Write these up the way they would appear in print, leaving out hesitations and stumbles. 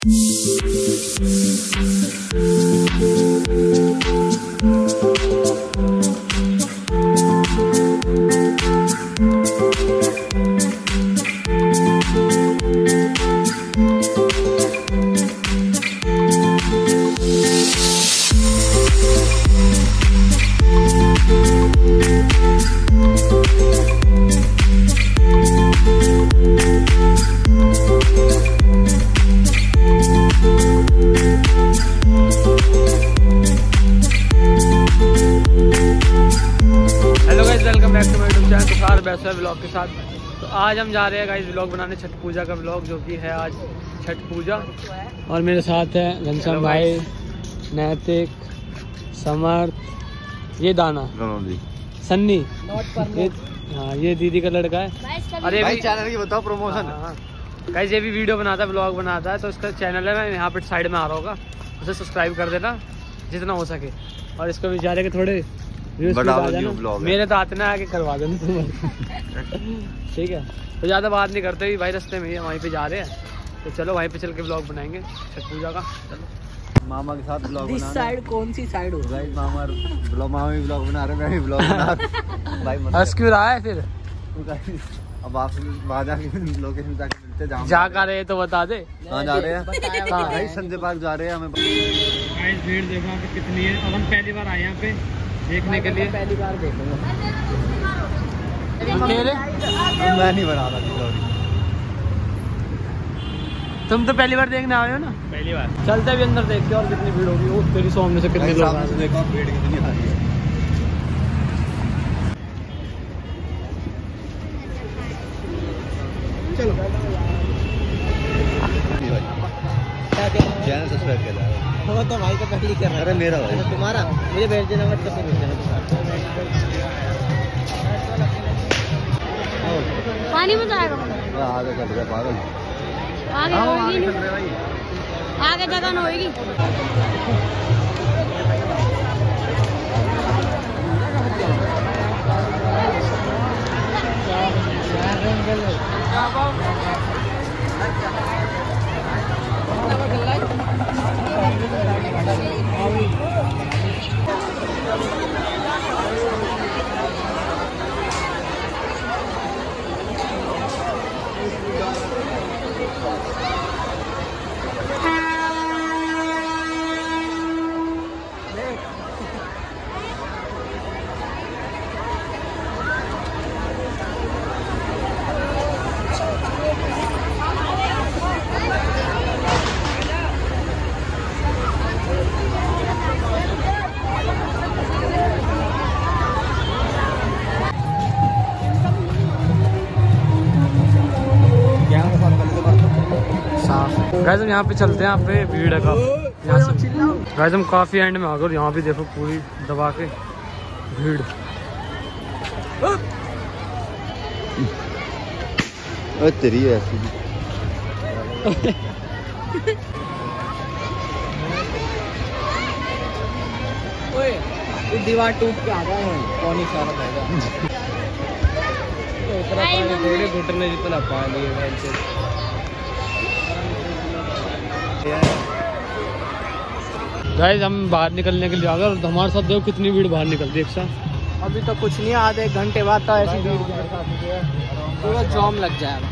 Vlog के साथ। तो आज हम जा रहे हैं गाइस व्लॉग बनाने, छठ पूजा का व्लॉग, जो कि है आज छठ पूजा। और मेरे साथ है घनश्याम भाई, नैतिक, समर्थ, ये दाना, सन्नी, हाँ ये दीदी का लड़का है। अरे भाई चैनल की बताओ प्रमोशन। गाइस ये भी वीडियो बनाता है, व्लॉग बनाता है, तो इसका चैनल है, मैं यहाँ पे साइड में आ रहा होगा, उसे सब्सक्राइब कर देना जितना हो सके। और इसको बेचारे के थोड़े मेरे तो आते ना आके करवा देना ठीक है। तो ज़्यादा बात नहीं करते भाई, रास्ते में वहीं पे जा रहे हैं, तो चलो वहीं पे चल के ब्लॉग बनाएंगे छठ पूजा का। चलो मामा के साथ ब्लॉग बनाना। इस साइड कौन सी साइड होगा? मामा भी ब्लॉग बना रहे, मैं भी ब्लॉग बना भाई। हंस क्यों रहा है फिर? अब आप वहाँ जाके लोकेशन जाके मिलते, जा कर रहे तो बता दे। कहाँ जा रहे हैं? भाई संजय पार्क जा रहे हैं। हमें भीड़ देखो यहाँ पे कितनी है। अब हम पहली बार आए यहाँ पे देखने के लिए, पहली बार देखूंगा। मैं नहीं बना रहा, तुम तो पहली बार देखने आए हो ना? पहली बार। चलते भी अंदर देखते और कितनी भीड़ होगी। वो तेरी सामने से कितनी लोग देखो, भीड़ कितनी आ रही है। चलो चैनल सब्सक्राइब कर रहा है वो तो भाई का पहले कर रहा है। अरे मेरा भाई तुम्हारा, मुझे भेज देना व्हाट्सएप पे, भेज देना। पानी में जाएगा आगे चल गया पागल, आगे जगह न होगी। गाइस हम यहाँ पे चलते हैं, यहाँ पे भीड़ है काफी। यहाँ से गाइस हम काफी एंड में आ गए, यहाँ भी देखो पूरी दबा के भीड़। तेरी ऐसी दीवार टूट के आ गए हैं, पानी सारा रहेगा। थोड़े घुटने जितना पानी है। गाइस हम बाहर निकलने के लिए आ गए, और हमारे साथ देखो कितनी भीड़ बाहर निकलती है एक साथ। अभी तो कुछ नहीं, आधे घंटे बाद तो ऐसी भीड़ पूरा जाम लग जाएगा।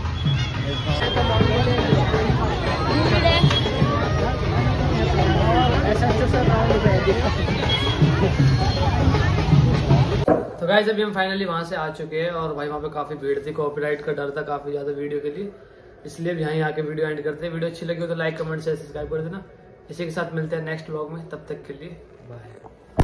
तो गाइस अभी हम फाइनली वहाँ से आ चुके हैं, और भाई वहाँ पे काफी भीड़ थी, कॉपीराइट का डर था काफी ज्यादा वीडियो के लिए, इसलिए भी यहीं आके वीडियो एंड करते हैं। वीडियो अच्छी लगी हो तो लाइक कमेंट शेयर सब्सक्राइब कर देना। इसी के साथ मिलते हैं नेक्स्ट व्लॉग में, तब तक के लिए बाय।